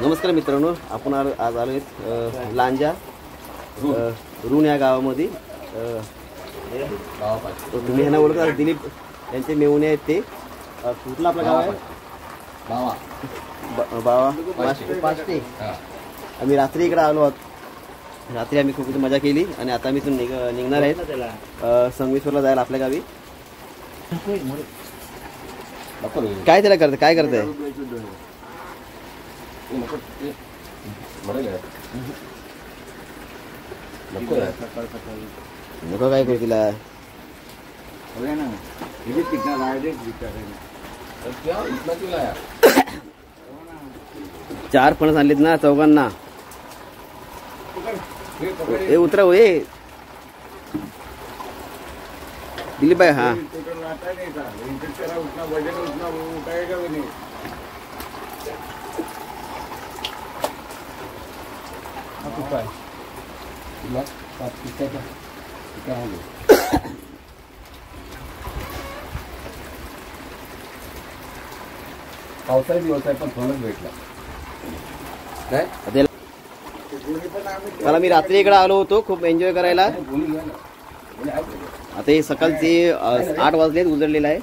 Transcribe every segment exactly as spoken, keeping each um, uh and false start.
नमस्कार मित्रांनो, आपण आज आलो आहेत लांजा ऋण या गावामध्ये. तुम्ही ह्यांना ओळखता, दिलीप यांचे मेहुणे आहेत. ते कुठलं आपलं गाव आहे? बावा बावा पाचटे. आम्ही रात्री इकडे आलो आहोत. रात्री आम्ही खूप मजा केली आणि आता आम्ही निघ निघणार आहेत संगमेश्वरला जायला आपल्या गावी. काय त्याला करते काय करते नको काय करू तिला. चार फणस आणलेत ना चौघांना. ए उतरव ए दिलीप भाई. हा पावसाळी दिवस आहे पण फणस भेटला काय. मला मी रात्री इकडे आलो होतो खूप एन्जॉय करायला. आता हे सकाळचे आठ वाजले उजळलेलं आहे.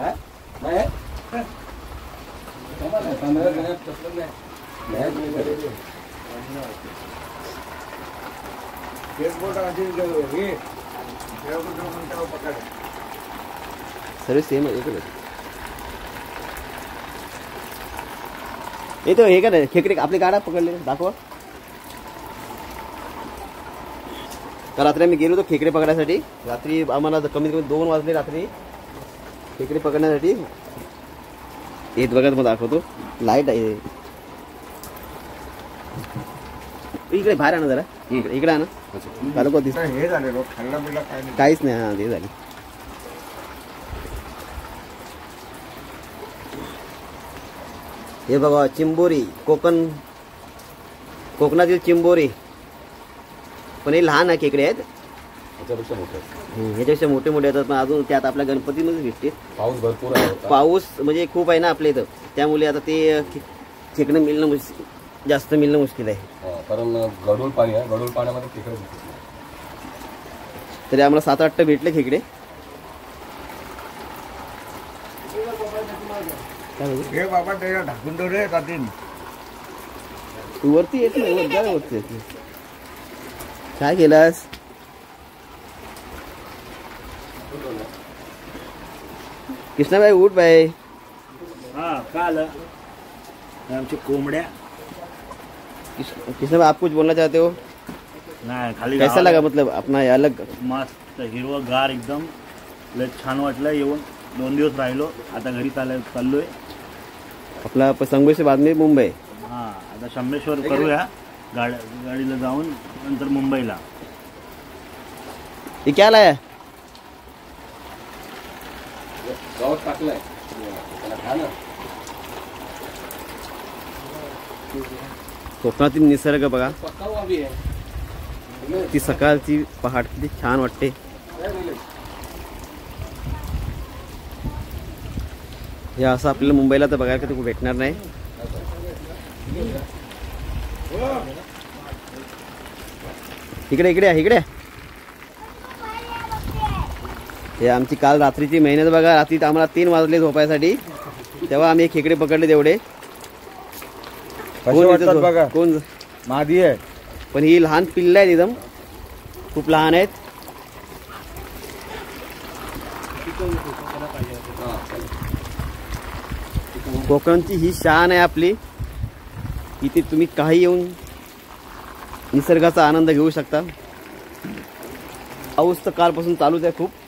सर्व सेम आहे. येतो हे का खेकडे आपली गाडा पकडले दाखवा. तर रात्री आम्ही गेलो होतो खेकडे पकडायसाठी. रात्री आम्हाला कमीत कमी दोन वाजले रात्री खेकडे पकडण्यासाठी. येत बघा मग दाखवतो. लाईट आहे इकडे बाहेर आहे ना जरा. इकडे आहे ना चालू दिसत काहीच नाही. हा ते झाली. हे बघा चिंबोरी, कोकण कोकणातील चिंबोरी. पण हे लहान आहे खेकडे आहेत. याच्यापेक्षा मोठे ह्याच्यापेक्षा मोठे मोठे येतात. पण अजून त्यात आपल्या गणपतीमध्ये भेटते. पाऊस भरपूर आहे. पाऊस म्हणजे खूप आहे ना आपल्या इथं. त्यामुळे आता ते खेकडे मिळणं मुश्किल, जास्त मिळणं मुश्किल आहे. कारण गढूळ पाणी आहे. गढूळ पाण्यामध्ये खेकडे भेटत. तरी आम्हाला सात आठ भेटले खेकडे. बाबा त्याला ढाकून ठेव रे. वरती येत नाही. वरती येत नाही. काय केलास? कृष्णा भाई उठ भाई. हाँ काल आमची कोंबड्या. कृष्णा भाई आप कुछ बोलना चाहते हो? नाही खाली कैसा लगा मतलब अपना अलग? मस्त हिरवं गार एकदम लय छान वाटलं येऊन. दोन दिवस राहिलो आता घरी चाल चाललोय. आपला संगमेश्वर बाद में मुंबई. हा आता संगमेश्वर करूया गाड गाडीला जाऊन नंतर मुंबईला. ये क्या लाया? गवत टाकलंय. कोकणातील निसर्ग बघा. ती सकाळची पहाट किती छान वाटते. हे असं आपल्याला मुंबईला तर बघायला कधी भेटणार नाही. इकडे इकडे इकडे. हे आमची काल रात्रीची मेहनत बघा. रात्री आम्हाला तीन वाजले झोपायसाठी. तेव्हा आम्ही खेकडे पकडले तेवढे. कोण मादी आहे. पण ही लहान पिल्लं आहेत एकदम. खूप लहान आहेत. कोकणची ही शान आहे आपली. इथे तुम्ही काही येऊन निसर्गाचा आनंद घेऊ शकता. पाऊस तर कालपासून चालूच आहे खूप.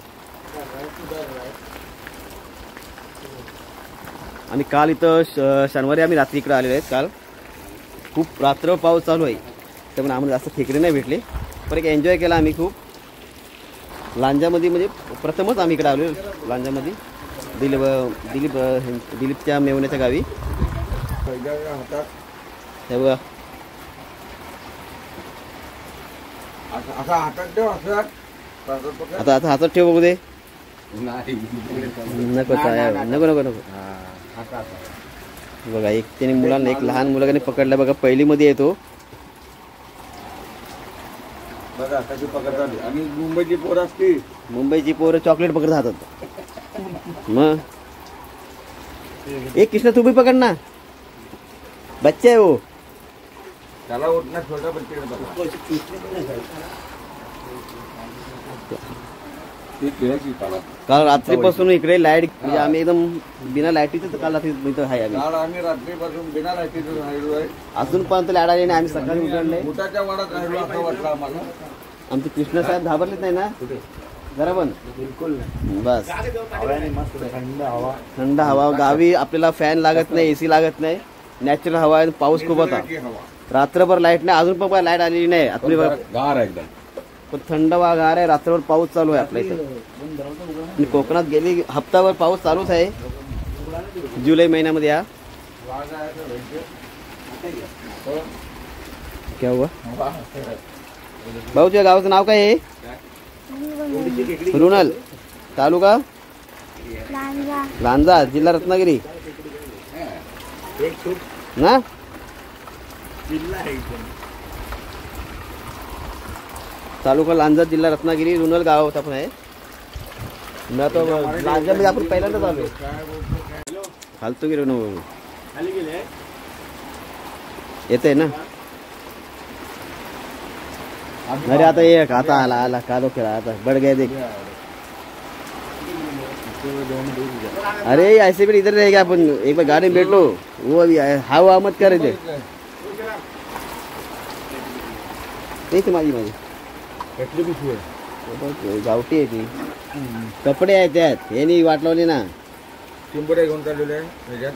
आणि काल इथं शनिवारी आम्ही रात्री इकडे आलेलो आहेत. काल खूप रात्र पाऊस चालू आहे. त्यामुळे आम्हाला जास्त खेकडे नाही भेटले. पण एक एन्जॉय केला आम्ही खूप. लांजामध्ये म्हणजे प्रथमच आम्ही इकडे आलो लांजामध्ये. दिलीप दिलीप दिलीपच्या मेवण्याच्या गावी. हे बघा आता हातात ठेव. असं आता आता हातात ठेव बघू दे. नाही नको नको नको नको. बघा एक त्याने मुलांना एक लहान मुलाने पकडला बघा, पहिलीमध्ये येतो. बघा कशी पकडतात. आणि मुंबईची पोर असती, मुंबईची पोरं चॉकलेट पकडत राहतात. मग एक कृष्णा तू भी पकड ना, बच्चा आहे वो. त्याला उठणार छोटा बच्चे बघा. ती खेळायची त्याला. काल रात्रीपासून इकडे लाईट म्हणजे आम्ही एकदम बिना लाईटीच काल रात्री इथं आहे आम्ही. काल आम्ही रात्रीपासून बिना लाईटीचं राहिलो आहे. अजूनपर्यंत लाईट आली नाही. आम्ही सकाळी उठले, मुठाच्या वाडात राहिलो असं वाटलं आम्हाला. आमचे कृष्ण साहेब घाबरलेच नाही ना जरा पण. बिलकुल बस हवाने मस्त थंड हवा. थंड हवा गावी, आपल्याला फॅन लागत नाही, एसी लागत नाही, नॅचरल हवा आहे. पाऊस खूप होता, रात्रभर लाईट नाही. अजून पण लाईट आलेली नाही आपली बघा, गार आहे एकदम. पण थंड वा गार आहे. रात्रभर पाऊस चालू आहे आपल्या इथं. आणि कोकणात गेली हप्ताभर पाऊस चालूच आहे जुलै महिन्यामध्ये. या क्या हुआ भाऊ, तुझ्या गावाचं नाव काय आहे? रुनल, तालुका लांजा, जिल्हा रत्नागिरी ना. तालुका लांजा, जिल्हा रत्नागिरी, रुनल गावात आपण आहे. मी आता लांजामध्ये आपण पहिल्यांदाच आलो. खालतो गिरो ना येते ना. अरे आता एक आता आला आला कालो खेळा आता बढ़ गए देख. अरे ऐसे भी इधर रहेगा अपन, एक बार गाड़ी में बैठो, वो अभी हवा मत करे थे. तेच माझी माझी गावठी आहे ती. कपडे आहेत त्यात, हे नाही वाट लावली ना. चिंबोऱ्या घेऊन चाललेले आहे त्याच्यात.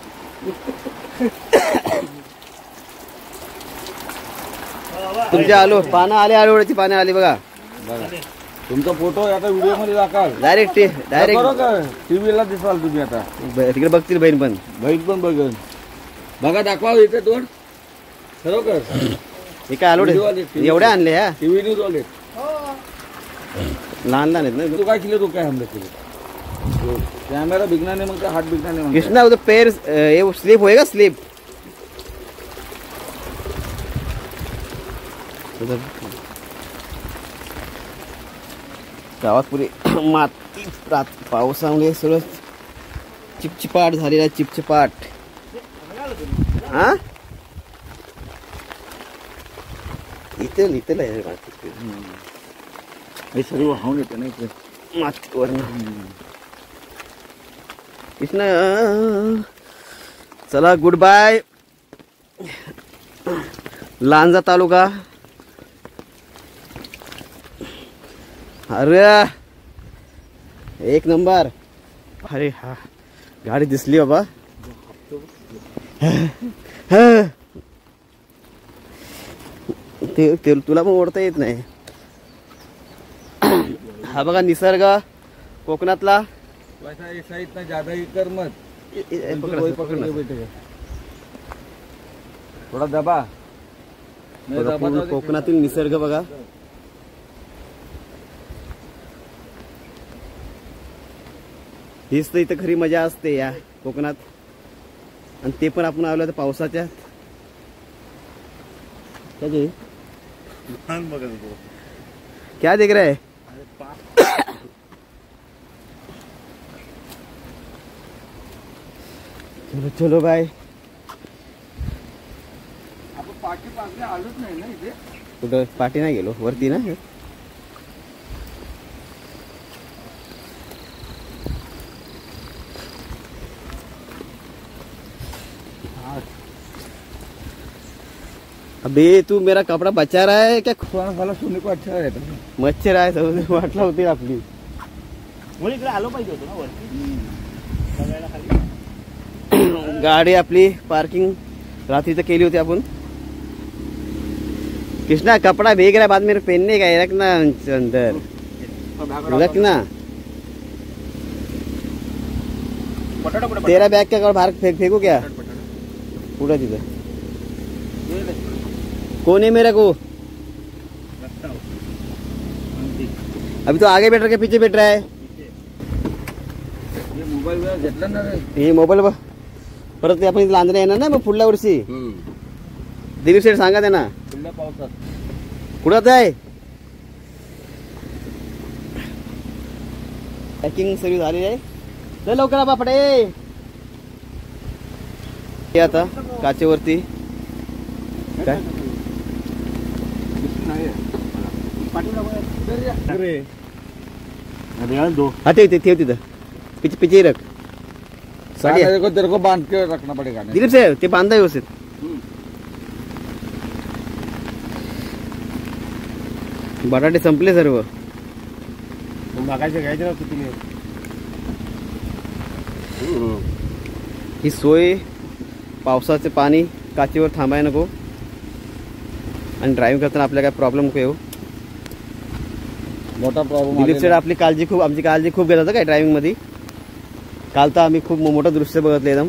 तुमच्या आलो पानं आले, आळूवड्याची पानं आली बघा. बघा तुमचा फोटो आता व्हिडिओ मध्ये दाखल डायरेक्ट डायरेक्ट टीव्हीला दिसाल तुम्ही आता. तिकडे बघतील बहीण पण. बहीण पण बघन. बघा दाखवा इथे दोन खरोखर हे काय आलोडे एवढ्या आणले ह्या टीव्ही न्यूज वाले लहान लहान आहेत ना. तू काय केलं, तू काय हमले केले? कॅमेरा बिघना नाही मग हात बिघना नाही. कृष्णा उधर पैर ये स्लिप होएगा स्लिप. गावात पुरी माती पावसामुळे सगळं चिपचिपाट झालेला, चिपचिपाट. हा इथे इथे हे सर्व वाहून येते ना इथे मातीवर. कृष्णा चला गुड बाय. लांजा तालुका. अरे एक नंबर. अरे हा गाडी दिसली बाबा. ते, ते तुला पण ओढता येत नाही. हा बघा निसर्ग कोकणातला. वैसा ऐसा इतना ज्यादा ही कर मत. पकड़, पकड़ बेटे थोडा दबा. बघा, पूर्ण कोकणातील निसर्ग बघा. हीच तर इथं खरी मजा असते या कोकणात. आणि ते पण आपण आलो तर पावसाच्या. क्या देख रहा है? चलो चलो बाय. आपण पाठी पासने आलोच नाही ना इथे. कुठं पाठी नाही गेलो, वरती ना. अबे तू मेरा कपड़ा बचा रहा है क्या? मला सोने को अच्छा रहता है. मच्छर आहे सगळं वाटला होती आपली. मुली इकडे आलो पाहिजे होतो ना वरती बघायला खाली. गाडी आपली पार्किंग रात्री तर केली होती आपण. कृष्णा कपड़ा भीग रहा है, बाद में पहनने का है, रखना अंदर रखना. तेरा बैग क्या बाहर फेंक फेंकू क्या? पूरा तिथं कौन है मेरे को? अभी तो आगे बैठ रहा है पीछे बैठ रहा है. मोबाईल घेतला ना रे. हे मोबाईल परत ते आपण लांजरे येणार ना मग पुढल्या वर्षी. हम्म. दिलीप शेठ सांगा त्यांना पुढल्या पावसात कुठं आहे. पॅकिंग सर्विस झालेली आहे. चल लवकर बापडे. हे आता काचेवरती काय दो हा ठेव ठेव तिथं पिच पिचे रख. साढ़े तेरे को तेरे को बांध के रखना पड़ेगा. दिलीप साहेब ते बांधा व्यवस्थित. बटाटे संपले सर्व. मागायचे घ्यायचे ना तुम्ही. ही सोय पावसाचे पाणी काचेवर थांबाय नको आणि ड्रायव्हिंग करताना आपल्याला काय प्रॉब्लेम नको येऊ. मोठा प्रॉब्लेम. दिलीप सर आपली काळजी खूप आमची काळजी खूप घेत होतं काय ड्रायव्हिंग मध्ये. काल तर आम्ही खूप मोठं दृश्य बघितलं एकदम.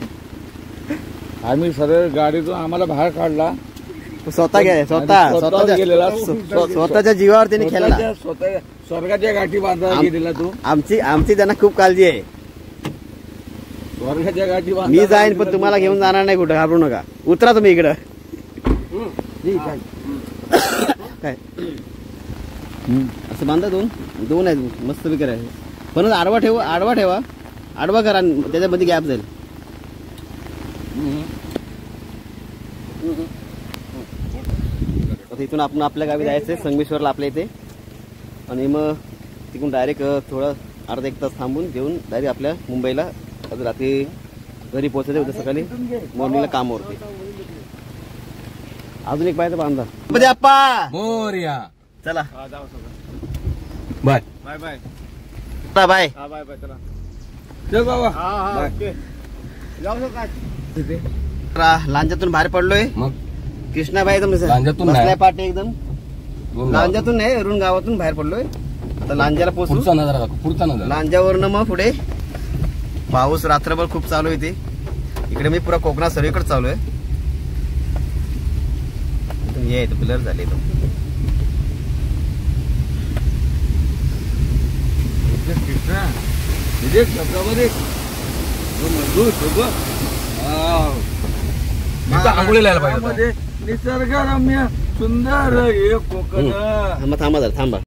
आम्ही सरळ गाडीतून आम्हाला बाहेर काढला. स्वतः गेले स्वतः स्वतःच्या गेलेला. स्व- स्वतःच्या जीवावर त्यांनी खेळला. स्वतःच्या- स्वतः स्वर्गाच्या गाठी बांधायला आम- गेलेला तू. आमची आमची त्यांना खूप काळजी आहे. स्वर्गाच्या गाठी मी बांधायला जाईन गेलेला पण तुम्हाला तू. घेऊन जाणार नाही कुठं. घाबरू नका. उतरा तुम्ही इकडं. काय असं बांधा. दोन दोन आहेत मस्त विकर आहे. पण आडवा ठेवा आडवा ठेवा आडवा करा त्याच्यामध्ये गॅप जाईल. आता इथून आपण आपल्या गावी जायचंय संगमेश्वरला आपल्या इथे आणि मग तिकडून डायरेक्ट थोडं अर्धा एक तास थांबून घेऊन डायरेक्ट आपल्या मुंबईला आज रात्री घरी पोहोचायचं उद्या सकाळी मॉर्निंगला कामावरती. अजून एक पाहिजे बांधा. म्हणजे आप्पा मोरया. चला बाय बाय बाय चला बाय. हा बाय बाय चला. चल बाबा. हा हा ओके. जाऊ शकता. रा- लांजातून बाहेर पडलोय. मग कृष्णाबाई एकदम लांजातून बसलाय नाही. पाटे एकदम. लांजातून नाही अरुण गावातून बाहेर पडलोय. आता लांजाला पोहोचू. पुढचा नजारा दाखव. पुढचा नजारा. लांजावरनं मग पुढे पाऊस रात्रभर खूप चालू आहे. इथे इकडे मी पुरा कोकणात सर्वीकडे चालू आहे. हे ब्लर झाले तो. कृष्णा विजय छत्रपती मजबूत सोबत. आंघोळीला यायला पाहिजे. निसर्गरम्य सुंदर हे कोकण. थांबा थांबा जरा थांबा.